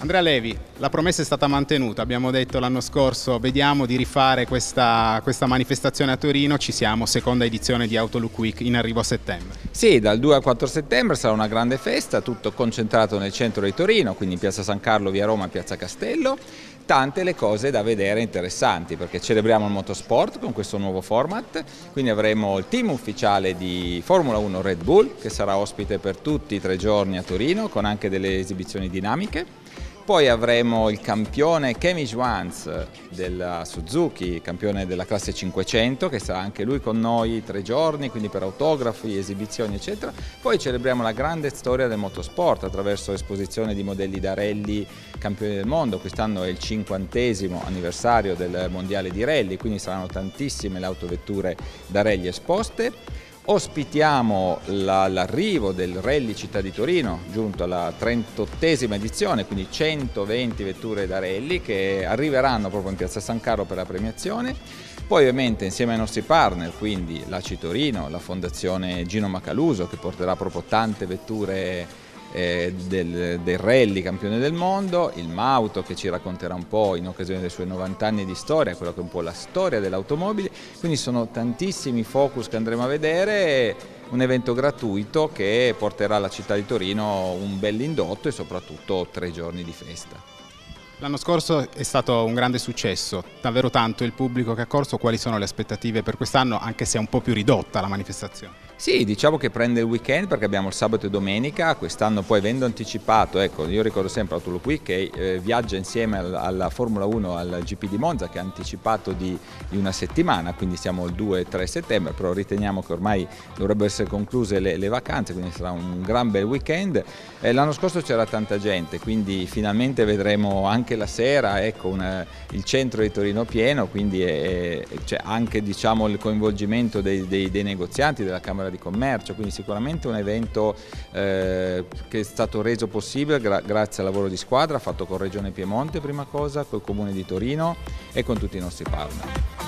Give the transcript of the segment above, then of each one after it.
Andrea Levi, la promessa è stata mantenuta, abbiamo detto l'anno scorso vediamo di rifare questa manifestazione a Torino, ci siamo, seconda edizione di Autolook Week in arrivo a settembre. Sì, dal 2 al 4 settembre sarà una grande festa, tutto concentrato nel centro di Torino, quindi in Piazza San Carlo, via Roma, Piazza Castello. Tante le cose da vedere interessanti perché celebriamo il motorsport con questo nuovo format, quindi avremo il team ufficiale di Formula 1 Red Bull che sarà ospite per tutti i 3 giorni a Torino con anche delle esibizioni dinamiche. Poi avremo il campione Kemi Schwanz della Suzuki, campione della classe 500, che sarà anche lui con noi 3 giorni, quindi per autografi, esibizioni eccetera. Poi celebriamo la grande storia del motorsport attraverso l'esposizione di modelli da rally campioni del mondo. Quest'anno è il 50° anniversario del mondiale di rally, quindi saranno tantissime le autovetture da rally esposte. Ospitiamo l'arrivo del Rally Città di Torino, giunto alla 38esima edizione, quindi 120 vetture da rally che arriveranno proprio in Piazza San Carlo per la premiazione. Poi ovviamente insieme ai nostri partner, quindi l'ACI Torino, la Fondazione Gino Macaluso che porterà proprio tante vetture del rally campione del mondo, il Mauto che ci racconterà un po' in occasione dei suoi 90 anni di storia, quello che è un po' la storia dell'automobile, quindi sono tantissimi focus che andremo a vedere, un evento gratuito che porterà alla città di Torino un bell'indotto e soprattutto 3 giorni di festa. L'anno scorso è stato un grande successo, davvero tanto il pubblico che ha corso, quali sono le aspettative per quest'anno anche se è un po' più ridotta la manifestazione? Sì, diciamo che prende il weekend perché abbiamo il sabato e domenica, quest'anno poi avendo anticipato, ecco io ricordo sempre Autolook Week che viaggia insieme alla Formula 1 al GP di Monza che ha anticipato di una settimana, quindi siamo il 2 e 3 settembre, però riteniamo che ormai dovrebbero essere concluse le vacanze, quindi sarà un gran bel weekend. L'anno scorso c'era tanta gente, quindi finalmente vedremo anche la sera ecco, il centro di Torino pieno, quindi c'è anche diciamo, il coinvolgimento dei negozianti, della Camera di Commercio, quindi sicuramente un evento che è stato reso possibile grazie al lavoro di squadra fatto con Regione Piemonte prima cosa, col Comune di Torino e con tutti i nostri partner.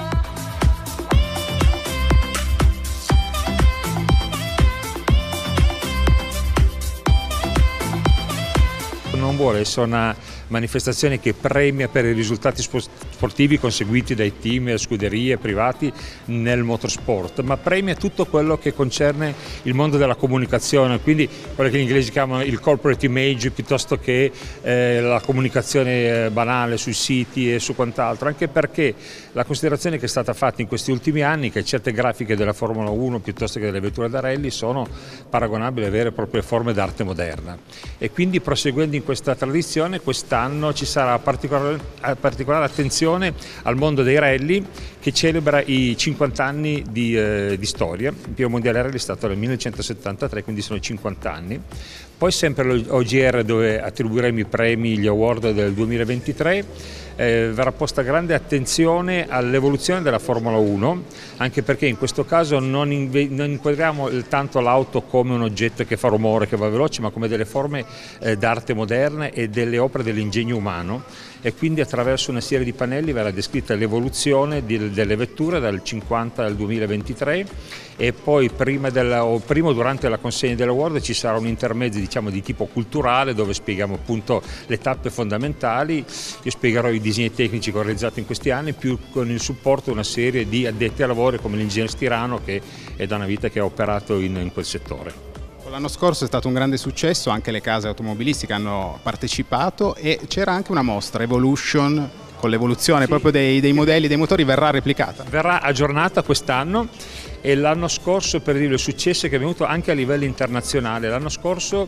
Non vuole essere una manifestazione che premia per i risultati sportivi conseguiti dai team e scuderie privati nel motorsport, ma premia tutto quello che concerne il mondo della comunicazione, quindi quello che gli inglesi chiamano il corporate image piuttosto che la comunicazione banale sui siti e su quant'altro, anche perché la considerazione che è stata fatta in questi ultimi anni è che certe grafiche della Formula 1 piuttosto che delle vetture da rally sono paragonabili a vere e proprie forme d'arte moderna e quindi proseguendo in questa tradizione quest'anno ci sarà particolare attenzione al mondo dei rally che celebra i 50 anni di storia. Il primo mondiale rally è stato nel 1973, quindi sono 50 anni. Poi sempre l'OGR dove attribuiremo i premi, gli award del 2023, verrà posta grande attenzione all'evoluzione della Formula 1, anche perché in questo caso non inquadriamo tanto l'auto come un oggetto che fa rumore, che va veloce, ma come delle forme d'arte moderne e delle opere dell'ingegno umano, e quindi attraverso una serie di pannelli verrà descritta l'evoluzione delle vetture dal 50 al 2023 e poi prima o durante la consegna dell'award ci sarà un intermezzo diciamo di tipo culturale dove spieghiamo appunto le tappe fondamentali. Io spiegherò i disegni tecnici che ho realizzato in questi anni più con il supporto di una serie di addetti ai lavori come l'ingegner Stirano che è da una vita che ha operato in quel settore. L'anno scorso è stato un grande successo, anche le case automobilistiche hanno partecipato e c'era anche una mostra, Evolution, con l'evoluzione proprio dei modelli, dei motori, verrà replicata? Verrà aggiornata quest'anno e l'anno scorso, per dire il successo che è venuto anche a livello internazionale, l'anno scorso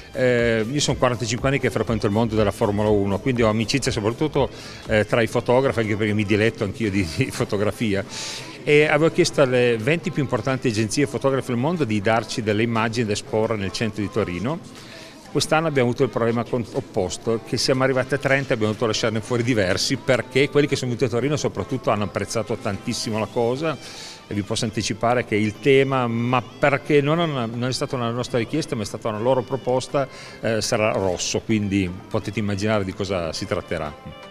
io sono 45 anni che frequento il mondo della Formula 1, quindi ho amicizia soprattutto tra i fotografi, anche perché mi diletto anch'io di fotografia. E avevo chiesto alle 20 più importanti agenzie fotografe del mondo di darci delle immagini da esporre nel centro di Torino. Quest'anno abbiamo avuto il problema opposto, che siamo arrivati a 30 e abbiamo dovuto lasciarne fuori diversi perché quelli che sono venuti a Torino soprattutto hanno apprezzato tantissimo la cosa e vi posso anticipare che il tema, ma perché non è stata una nostra richiesta ma è stata una loro proposta, sarà rosso, quindi potete immaginare di cosa si tratterà.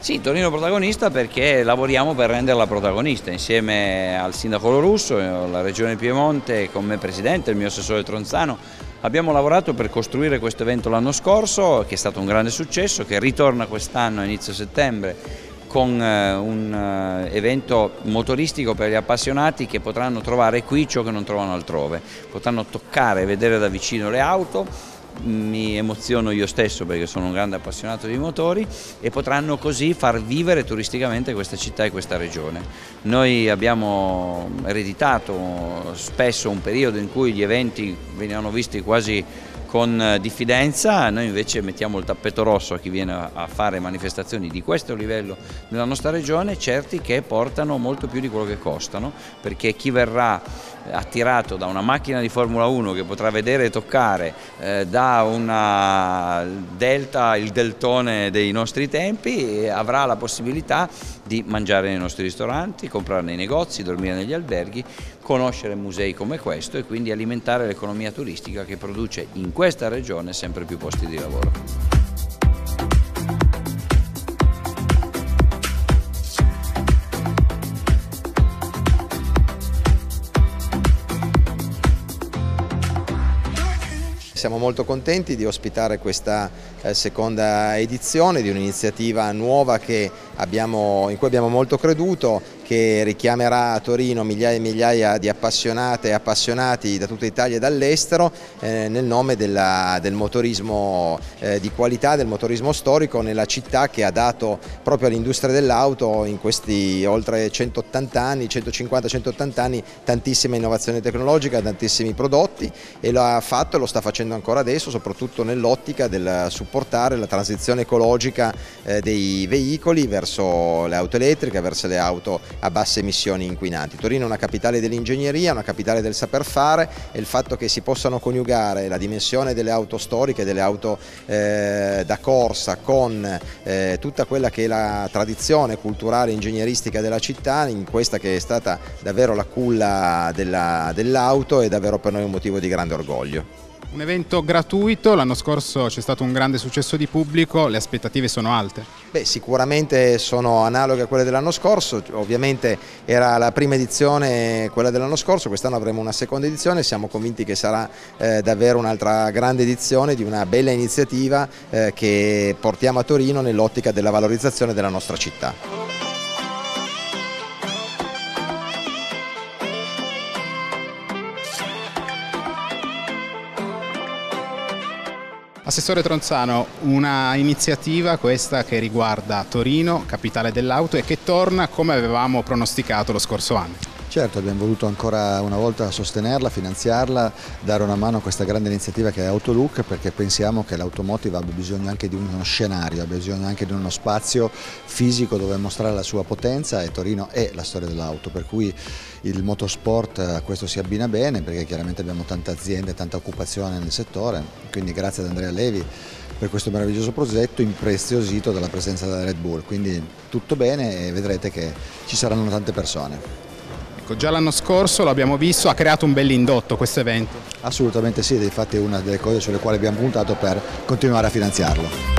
Sì, Torino protagonista perché lavoriamo per renderla protagonista insieme al sindaco Lorusso, alla Regione Piemonte, con me presidente, il mio assessore Tronzano. Abbiamo lavorato per costruire questo evento l'anno scorso, che è stato un grande successo, che ritorna quest'anno a inizio settembre con un evento motoristico per gli appassionati che potranno trovare qui ciò che non trovano altrove. Potranno toccare e vedere da vicino le auto. Mi emoziono io stesso perché sono un grande appassionato di motori e potranno così far vivere turisticamente questa città e questa regione. Noi abbiamo ereditato spesso un periodo in cui gli eventi venivano visti quasi con diffidenza, noi invece mettiamo il tappeto rosso a chi viene a fare manifestazioni di questo livello nella nostra regione, certi che portano molto più di quello che costano, perché chi verrà attirato da una macchina di Formula 1 che potrà vedere e toccare da una Delta, il deltone dei nostri tempi, avrà la possibilità di mangiare nei nostri ristoranti, comprare nei negozi, dormire negli alberghi, conoscere musei come questo e quindi alimentare l'economia turistica che produce in questa regione sempre più posti di lavoro. Siamo molto contenti di ospitare questa seconda edizione di un'iniziativa nuova in cui abbiamo molto creduto, che richiamerà a Torino migliaia e migliaia di appassionate e appassionati da tutta Italia e dall'estero nel nome del motorismo di qualità, del motorismo storico nella città che ha dato proprio all'industria dell'auto in questi oltre 180 anni, 150-180 anni, tantissima innovazione tecnologica, tantissimi prodotti e lo ha fatto e lo sta facendo ancora adesso, soprattutto nell'ottica del supportare la transizione ecologica dei veicoli verso le auto elettriche, verso le auto a basse emissioni inquinanti. Torino è una capitale dell'ingegneria, una capitale del saper fare e il fatto che si possano coniugare la dimensione delle auto storiche, delle auto da corsa con tutta quella che è la tradizione culturale e ingegneristica della città, in questa che è stata davvero la culla dell'auto, è davvero per noi un motivo di grande orgoglio. Un evento gratuito, l'anno scorso c'è stato un grande successo di pubblico, le aspettative sono alte? Beh, sicuramente sono analoghe a quelle dell'anno scorso, ovviamente era la prima edizione quella dell'anno scorso, quest'anno avremo una seconda edizione, siamo convinti che sarà davvero un'altra grande edizione di una bella iniziativa che portiamo a Torino nell'ottica della valorizzazione della nostra città. Assessore Tronzano, una iniziativa questa che riguarda Torino, capitale dell'auto, e che torna come avevamo pronosticato lo scorso anno. Certo, abbiamo voluto ancora una volta sostenerla, finanziarla, dare una mano a questa grande iniziativa che è Autolook, perché pensiamo che l'automotive abbia bisogno anche di uno scenario, abbia bisogno anche di uno spazio fisico dove mostrare la sua potenza, e Torino è la storia dell'auto, per cui il motorsport a questo si abbina bene, perché chiaramente abbiamo tante aziende, tanta occupazione nel settore, quindi grazie ad Andrea Levi per questo meraviglioso progetto impreziosito dalla presenza della Red Bull, quindi tutto bene e vedrete che ci saranno tante persone. Già l'anno scorso l'abbiamo visto, ha creato un bell'indotto questo evento. Assolutamente sì, infatti è una delle cose sulle quali abbiamo puntato per continuare a finanziarlo.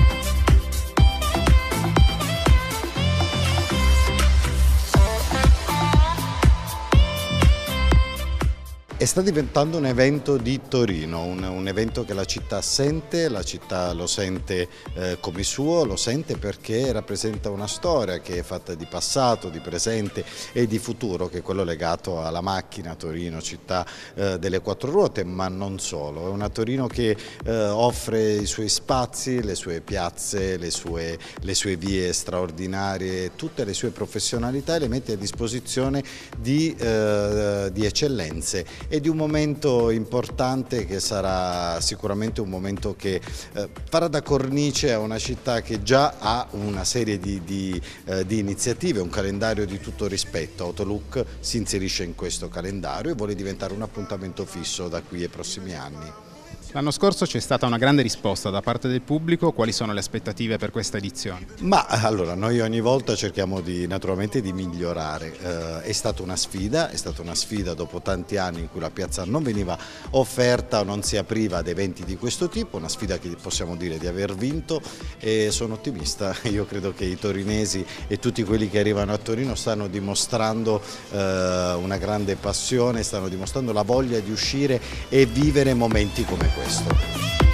E sta diventando un evento di Torino, un evento che la città sente, la città lo sente come suo, lo sente perché rappresenta una storia che è fatta di passato, di presente e di futuro, che è quello legato alla macchina. Torino, città delle quattro ruote, ma non solo, è una Torino che offre i suoi spazi, le sue piazze, le sue vie straordinarie, tutte le sue professionalità, e le mette a disposizione di eccellenze e di un momento importante che sarà sicuramente un momento che farà da cornice a una città che già ha una serie di iniziative, un calendario di tutto rispetto. Autolook si inserisce in questo calendario e vuole diventare un appuntamento fisso da qui ai prossimi anni. L'anno scorso c'è stata una grande risposta da parte del pubblico, quali sono le aspettative per questa edizione? Ma allora noi ogni volta cerchiamo naturalmente di migliorare, è stata una sfida dopo tanti anni in cui la piazza non veniva offerta o non si apriva ad eventi di questo tipo, una sfida che possiamo dire di aver vinto e sono ottimista, io credo che i torinesi e tutti quelli che arrivano a Torino stanno dimostrando una grande passione, stanno dimostrando la voglia di uscire e vivere momenti come questo.